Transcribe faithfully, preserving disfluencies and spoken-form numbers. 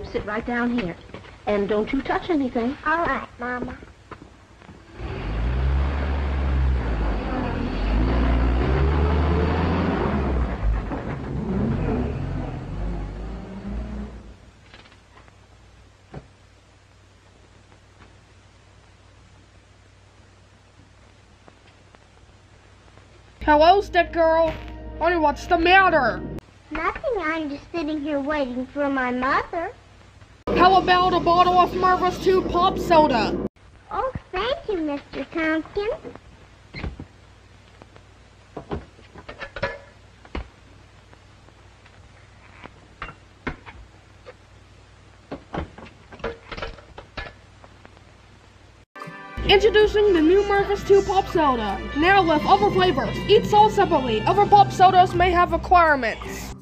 sit right down here. And don't you touch anything. All right, Mama. Hello, stick girl. Honey, what's the matter? Nothing, I'm just sitting here waiting for my mother. How about a bottle of MarvelouzTube Pop Soda? Oh, thank you, Mister Tompkins. Introducing the new MarvelouzTube Pop Soda. Now with other flavors. Each sold separately. Other pop sodas may have requirements.